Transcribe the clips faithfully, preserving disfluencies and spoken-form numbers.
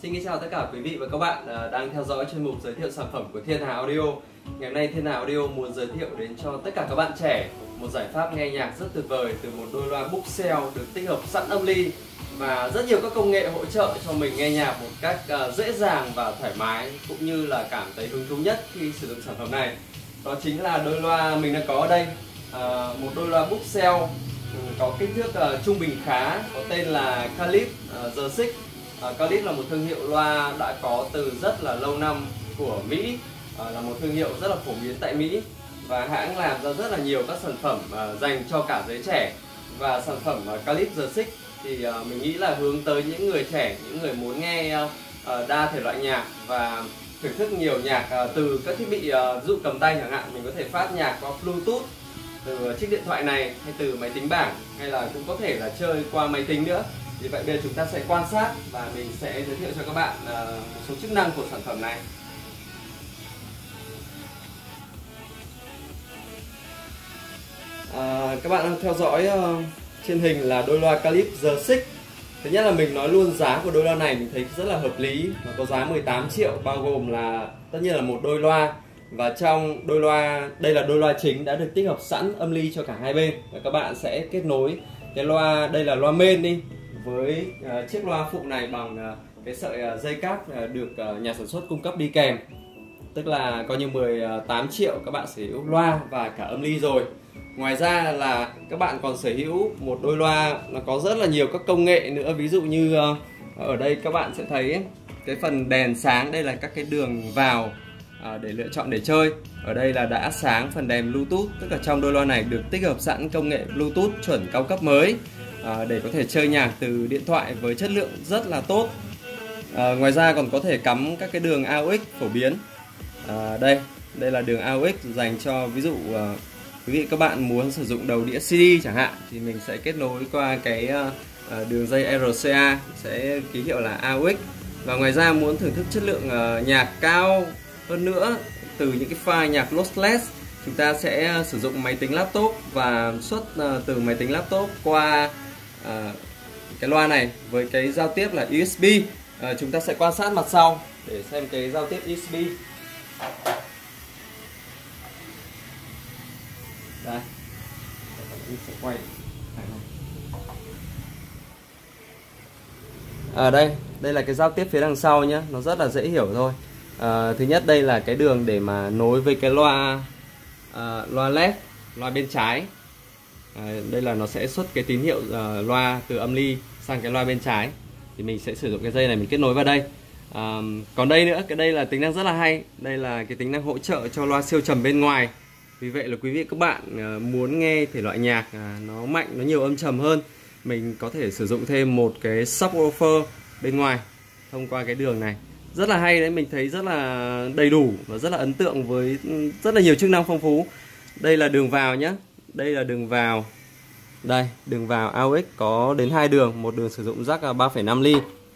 Xin kính chào tất cả quý vị và các bạn đang theo dõi chuyên mục giới thiệu sản phẩm của Thiên Hà Audio. Ngày hôm nay Thiên Hà Audio muốn giới thiệu đến cho tất cả các bạn trẻ một giải pháp nghe nhạc rất tuyệt vời từ một đôi loa Bookshelf được tích hợp sẵn âm ly và rất nhiều các công nghệ hỗ trợ cho mình nghe nhạc một cách dễ dàng và thoải mái, cũng như là cảm thấy hứng thú nhất khi sử dụng sản phẩm này. Đó chính là đôi loa mình đang có ở đây, một đôi loa Bookshelf có kích thước uh, trung bình khá, có tên là Calip uh, The Six. uh, Calip là một thương hiệu loa đã có từ rất là lâu năm của Mỹ, uh, là một thương hiệu rất là phổ biến tại Mỹ, và hãng làm ra rất là nhiều các sản phẩm uh, dành cho cả giới trẻ. Và sản phẩm uh, Calip The Six thì uh, mình nghĩ là hướng tới những người trẻ, những người muốn nghe uh, uh, đa thể loại nhạc và thưởng thức nhiều nhạc uh, từ các thiết bị uh, ví dụ cầm tay chẳng hạn. Mình có thể phát nhạc qua Bluetooth từ chiếc điện thoại này, hay từ máy tính bảng, hay là cũng có thể là chơi qua máy tính nữa. Vì vậy bây giờ chúng ta sẽ quan sát và mình sẽ giới thiệu cho các bạn uh, một số chức năng của sản phẩm này. À, các bạn đang theo dõi uh, trên hình là đôi loa Calip The Six. Thứ nhất là mình nói luôn giá của đôi loa này mình thấy rất là hợp lý. Nó có giá mười tám triệu, bao gồm là tất nhiên là một đôi loa. Và trong đôi loa, đây là đôi loa chính đã được tích hợp sẵn âm ly cho cả hai bên. Và các bạn sẽ kết nối cái loa, đây là loa main đi, với uh, chiếc loa phụ này bằng uh, cái sợi uh, dây cáp uh, được uh, nhà sản xuất cung cấp đi kèm. Tức là coi như mười tám triệu các bạn sở hữu loa và cả âm ly rồi. Ngoài ra là các bạn còn sở hữu một đôi loa nó có rất là nhiều các công nghệ nữa. Ví dụ như uh, ở đây các bạn sẽ thấy cái phần đèn sáng, đây là các cái đường vào À, để lựa chọn để chơi. Ở đây là đã sáng phần đèn Bluetooth, tức là trong đôi loa này được tích hợp sẵn công nghệ Bluetooth chuẩn cao cấp mới à, để có thể chơi nhạc từ điện thoại với chất lượng rất là tốt. à, Ngoài ra còn có thể cắm các cái đường a u ích phổ biến. à, Đây, đây là đường a u ích dành cho ví dụ à, quý vị các bạn muốn sử dụng đầu đĩa xê đê chẳng hạn, thì mình sẽ kết nối qua cái à, đường dây rờ xê a sẽ ký hiệu là a u ích. Và ngoài ra muốn thưởng thức chất lượng à, nhạc cao hơn nữa từ những cái file nhạc lossless, chúng ta sẽ sử dụng máy tính laptop và xuất uh, từ máy tính laptop qua uh, cái loa này với cái giao tiếp là u ét bê. Uh, chúng ta sẽ quan sát mặt sau để xem cái giao tiếp u ét bê. Đây, mình sẽ quay. Ở đây, đây là cái giao tiếp phía đằng sau nhé, nó rất là dễ hiểu thôi. À, thứ nhất đây là cái đường để mà nối với cái loa à, loa led, loa bên trái. à, Đây là nó sẽ xuất cái tín hiệu à, loa từ âm ly sang cái loa bên trái. Thì mình sẽ sử dụng cái dây này mình kết nối vào đây. à, Còn đây nữa, cái đây là tính năng rất là hay. Đây là cái tính năng hỗ trợ cho loa siêu trầm bên ngoài. Vì vậy là quý vị các bạn à, muốn nghe thể loại nhạc à, nó mạnh, nó nhiều âm trầm hơn, mình có thể sử dụng thêm một cái subwoofer bên ngoài thông qua cái đường này. Rất là hay đấy, mình thấy rất là đầy đủ và rất là ấn tượng với rất là nhiều chức năng phong phú. Đây là đường vào nhé. Đây là đường vào. Đây, đường vào a u ích có đến hai đường, một đường sử dụng jack ba phẩy năm ly.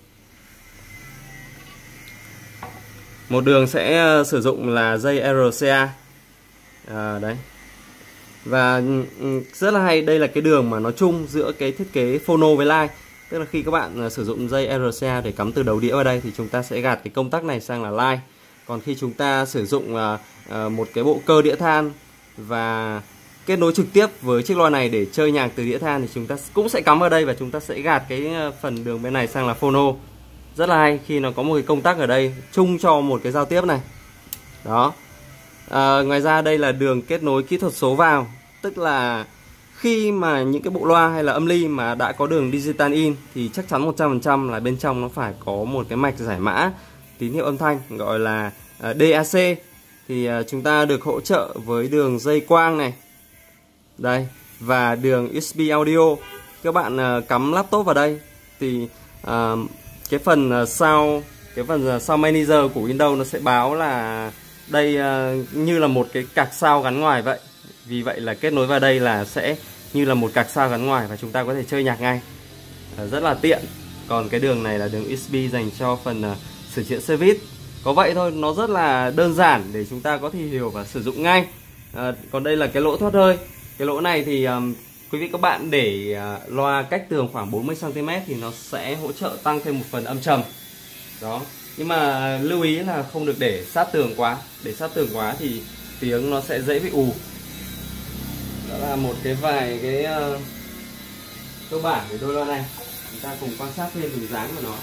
Một đường sẽ sử dụng là dây rờ xê a. À, đấy. Và rất là hay, đây là cái đường mà nó chung giữa cái thiết kế phono với line. Tức là khi các bạn sử dụng dây rờ xê a để cắm từ đầu đĩa vào đây thì chúng ta sẽ gạt cái công tắc này sang là line. Còn khi chúng ta sử dụng một cái bộ cơ đĩa than và kết nối trực tiếp với chiếc loa này để chơi nhạc từ đĩa than thì chúng ta cũng sẽ cắm vào đây và chúng ta sẽ gạt cái phần đường bên này sang là phono. Rất là hay khi nó có một cái công tắc ở đây chung cho một cái giao tiếp này. Đó. À, ngoài ra đây là đường kết nối kỹ thuật số vào, tức là khi mà những cái bộ loa hay là âm ly mà đã có đường digital in thì chắc chắn một trăm phần trăm là bên trong nó phải có một cái mạch giải mã tín hiệu âm thanh gọi là đê a xê. Thì chúng ta được hỗ trợ với đường dây quang này. Đây, và đường u ét bê audio. Các bạn cắm laptop vào đây thì uh, cái phần sound, cái phần sound manager của Windows nó sẽ báo là đây uh, như là một cái card sound gắn ngoài vậy. Vì vậy là kết nối vào đây là sẽ như là một card sound gắn ngoài và chúng ta có thể chơi nhạc ngay. à, Rất là tiện. Còn cái đường này là đường u ét bê dành cho phần uh, sửa chữa service. Có vậy thôi, nó rất là đơn giản để chúng ta có thể hiểu và sử dụng ngay. à, Còn đây là cái lỗ thoát hơi. Cái lỗ này thì um, quý vị các bạn để uh, loa cách tường khoảng bốn mươi xăng ti mét thì nó sẽ hỗ trợ tăng thêm một phần âm trầm. Đó, nhưng mà lưu ý là không được để sát tường quá. Để sát tường quá thì tiếng nó sẽ dễ bị ù. Đó là một cái vài cái uh, cơ bản của đôi loa này. Chúng ta cùng quan sát thêm hình dáng của nó.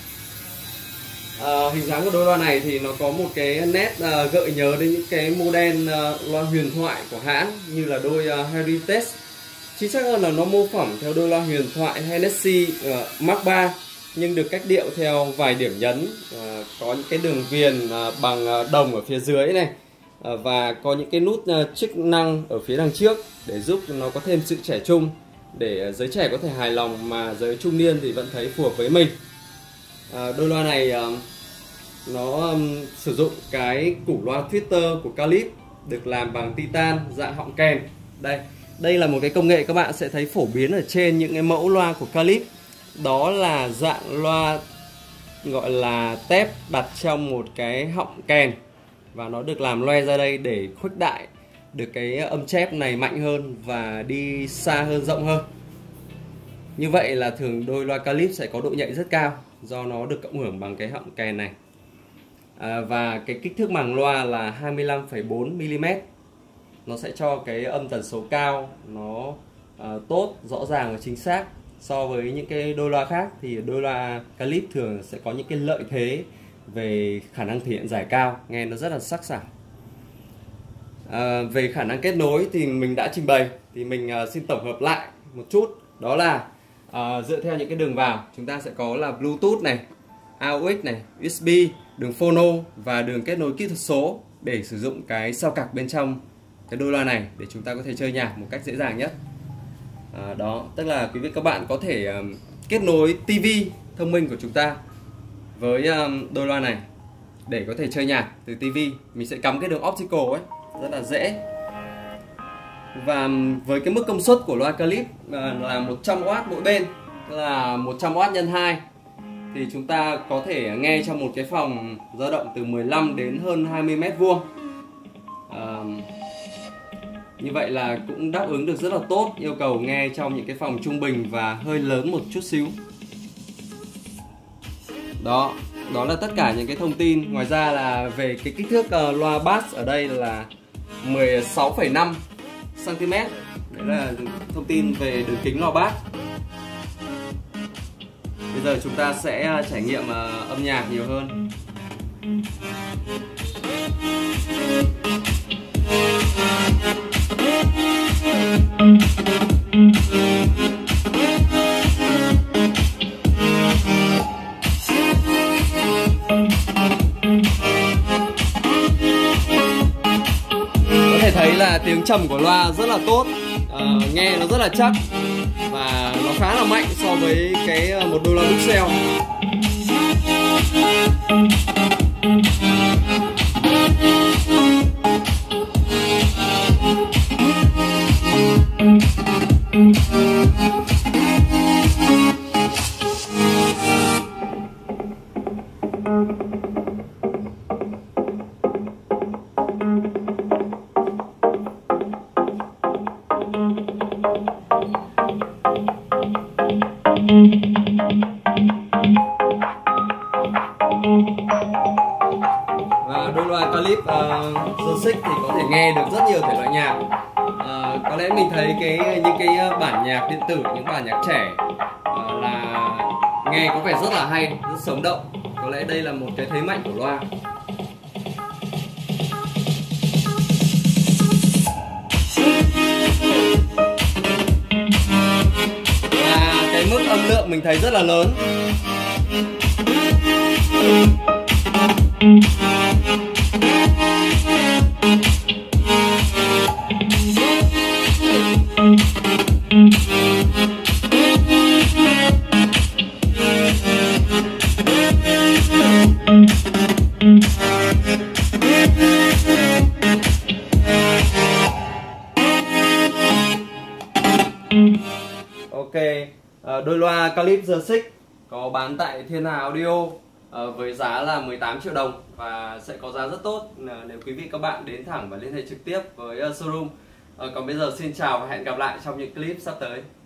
Uh, hình dáng của đôi loa này thì nó có một cái nét uh, gợi nhớ đến những cái model uh, loa huyền thoại của hãng, như là đôi uh, Heritage. Chính xác hơn là nó mô phỏng theo đôi loa huyền thoại Hennessy uh, Mark ba, nhưng được cách điệu theo vài điểm nhấn. uh, Có những cái đường viền uh, bằng uh, đồng ở phía dưới này, uh, và có những cái nút uh, chức năng ở phía đằng trước để giúp nó có thêm sự trẻ trung, để uh, giới trẻ có thể hài lòng mà giới trung niên thì vẫn thấy phù hợp với mình. uh, Đôi loa này uh, nó um, sử dụng cái củ loa tweeter của Calip, được làm bằng titan dạng họng kèn. Đây, đây là một cái công nghệ các bạn sẽ thấy phổ biến ở trên những cái mẫu loa của Calip. Đó là dạng loa gọi là tép đặt trong một cái họng kèn, và nó được làm loe ra đây để khuếch đại được cái âm chép này mạnh hơn và đi xa hơn, rộng hơn. Như vậy là thường đôi loa Calip sẽ có độ nhạy rất cao, do nó được cộng hưởng bằng cái họng kèn này. À, và cái kích thước màng loa là hai mươi lăm phẩy bốn mi li mét. Nó sẽ cho cái âm tần số cao nó à, tốt, rõ ràng và chính xác. So với những cái đôi loa khác thì đôi loa Calip thường sẽ có những cái lợi thế về khả năng thể hiện giải cao, nghe nó rất là sắc sảo. À, về khả năng kết nối thì mình đã trình bày, thì mình à, xin tổng hợp lại một chút. Đó là à, dựa theo những cái đường vào, chúng ta sẽ có là Bluetooth này, a u ích này, u ét bê, đường phono và đường kết nối kỹ thuật số để sử dụng cái sao cạc bên trong cái đôi loa này để chúng ta có thể chơi nhạc một cách dễ dàng nhất. À, đó, tức là quý vị các bạn có thể um, kết nối tivi thông minh của chúng ta với um, đôi loa này để có thể chơi nhạc từ tivi. Mình sẽ cắm cái đường optical ấy, rất là dễ. Và um, với cái mức công suất của loa Calip uh, là một trăm oát mỗi bên, tức là một trăm oát nhân hai, thì chúng ta có thể nghe trong một cái phòng dao động từ mười lăm đến hơn hai mươi mét vuông. À, như vậy là cũng đáp ứng được rất là tốt yêu cầu nghe trong những cái phòng trung bình và hơi lớn một chút xíu. Đó, đó là tất cả những cái thông tin. Ngoài ra là về cái kích thước uh, loa bass ở đây là mười sáu phẩy năm xăng ti mét. Đấy là thông tin về đường kính loa bass. Bây giờ chúng ta sẽ trải nghiệm uh, âm nhạc nhiều hơn. Có thể thấy là tiếng trầm của loa rất là tốt, uh, nghe nó rất là chắc và nó khá là mạnh so với cái một đôi loa Buxell. Và đôi loa Calip uh, The Six thì có thể nghe được rất nhiều thể loại nhạc. Uh, có lẽ mình thấy cái những cái bản nhạc điện tử, những bản nhạc trẻ uh, là nghe có vẻ rất là hay, rất sống động. Có lẽ đây là một cái thế mạnh của loa. Và cái mức âm lượng mình thấy rất là lớn. Ok, đôi loa Calip The Six có bán tại Thiên Hà Audio với giá là mười tám triệu đồng và sẽ có giá rất tốt nếu quý vị các bạn đến thẳng và liên hệ trực tiếp với showroom. Còn bây giờ xin chào và hẹn gặp lại trong những clip sắp tới.